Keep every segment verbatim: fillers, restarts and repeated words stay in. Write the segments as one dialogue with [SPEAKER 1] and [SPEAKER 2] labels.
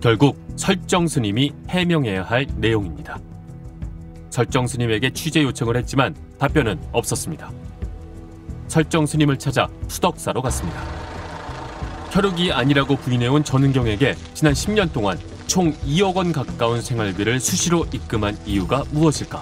[SPEAKER 1] 결국 설정 스님이 해명해야 할 내용입니다. 설정 스님에게 취재 요청을 했지만 답변은 없었습니다. 설정 스님을 찾아 수덕사로 갔습니다. 혈육이 아니라고 부인해온 전은경에게 지난 십 년 동안 총 이억 원 가까운 생활비를 수시로 입금한 이유가 무엇일까?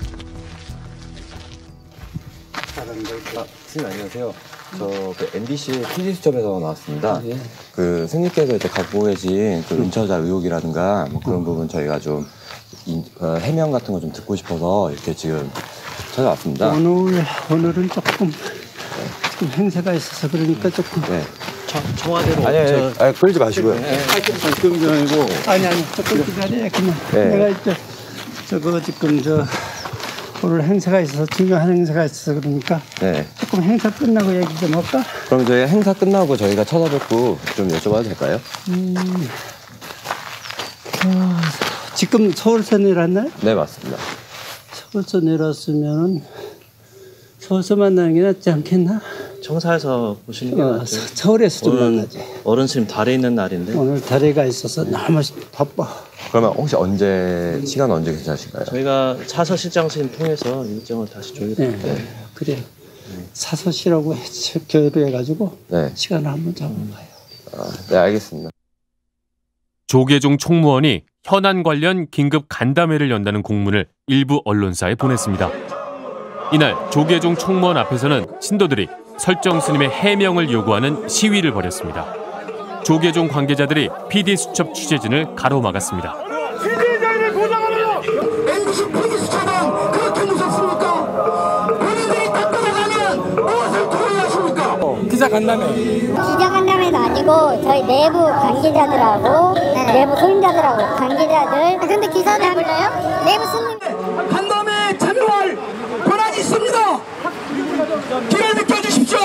[SPEAKER 2] 아, 스님 안녕하세요. 저 그 엠비씨 피디수첩에서 나왔습니다. 예. 그 스님께서 이제 갖고 계신 그 은처자 의혹이라든가 뭐 그런 부분 저희가 좀 인, 어, 해명 같은 거 좀 듣고 싶어서 이렇게 지금 찾아왔습니다.
[SPEAKER 3] 오늘 오늘은 조금 조금 행사가 있어서 그러니까 조금.
[SPEAKER 2] 네.
[SPEAKER 3] 저, 청와대로.
[SPEAKER 2] 아니, 아니, 저... 아니 끌지 마시고요.
[SPEAKER 3] 네. 지금 저 아니고. 아니 아니 조금 기다려 그냥. 네. 내가 이제 저거 지금 저. 오늘 행사가 있어서 중요한 행사가 있어서 그러니까 네. 조금 행사 끝나고 얘기 좀 할까?
[SPEAKER 2] 그럼 저희 행사 끝나고 저희가 찾아뵙고 좀 여쭤봐도 될까요?
[SPEAKER 3] 음, 어, 지금 서울서 내렸나요?
[SPEAKER 2] 네 맞습니다.
[SPEAKER 3] 서울서 내렸으면 서울서 만나는 게 낫지 않겠나?
[SPEAKER 4] 청사에서 보시는 게
[SPEAKER 3] 어,
[SPEAKER 4] 낫죠.
[SPEAKER 3] 서울에서 좀 만나지.
[SPEAKER 4] 어른 스님 달에 있는 날인데
[SPEAKER 3] 오늘 달에가 있어서 너무 바빠.
[SPEAKER 2] 그러면 혹시 언제 시간 언제 괜찮으실까요?
[SPEAKER 4] 저희가 차서 실장 스님 통해서 일정을 다시 조율해요.
[SPEAKER 3] 네, 네. 그래. 사서시라고 교류해가지고
[SPEAKER 2] 네.
[SPEAKER 3] 시간을 한번 잡아봐요.
[SPEAKER 2] 아, 네 알겠습니다.
[SPEAKER 1] 조계종 총무원이 현안 관련 긴급 간담회를 연다는 공문을 일부 언론사에 보냈습니다. 이날 조계종 총무원 앞에서는 신도들이 설정 스님의 해명을 요구하는 시위를 벌였습니다. 조계종 관계자들이 피디수첩 취재진을 가로막았습니다.
[SPEAKER 5] 피디자를 보장하라! 엠비씨 피디수첩은 그렇게 무섭습니까? 본인들이 닦아나가면 무엇을 토의하십니까?
[SPEAKER 6] 기자간담회. 기자간담회도 아니고 저희 내부 관계자들하고 네. 내부 소임자들하고 관계자들. 아, 근데 기사를 불러요? 내부 스님.
[SPEAKER 5] 간담회에 참여할 권한이 있습니다. 길을 비켜주십시오.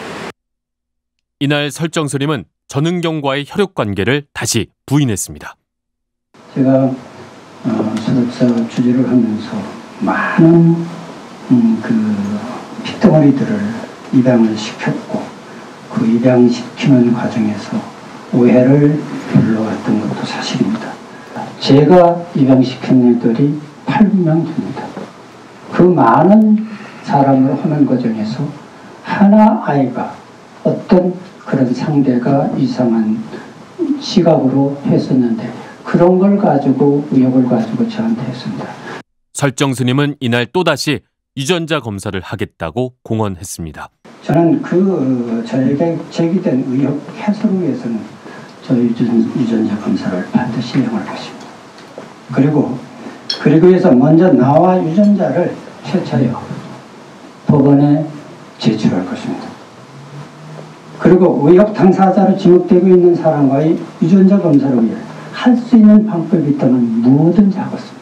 [SPEAKER 1] 이날 설정 스님은 전은경과의 혈육 관계를 다시 부인했습니다.
[SPEAKER 3] 제가 어, 수덕사 주재를 하면서 많은 음, 그 핏덩어리들을 입양을 시켰고 그 입양시키는 과정에서 오해를 불러왔던 것도 사실입니다. 제가 입양시킨 애들이 팔 명 됩니다. 그 많은 사람을 하는 과정에서 하나 아이가 어떤 그런 상대가 이상한 시각으로 했었는데 그런 걸 가지고 의혹을 가지고 저한테 했습니다.
[SPEAKER 1] 설정 스님은 이날 또다시 유전자 검사를 하겠다고 공언했습니다.
[SPEAKER 3] 저는 그 저에게 제기된 의혹 해소를 위해서는 저 유전, 유전자 검사를 반드시 이용할 것입니다. 그리고 그리고 해서 먼저 나와 유전자를 최초요 법원에 제출할 것입니다. 그리고 의혹 당사자로 지목되고 있는 사람과의 유전자 검사를 위해 할 수 있는 방법이 있다면 뭐든지 하겠습니다.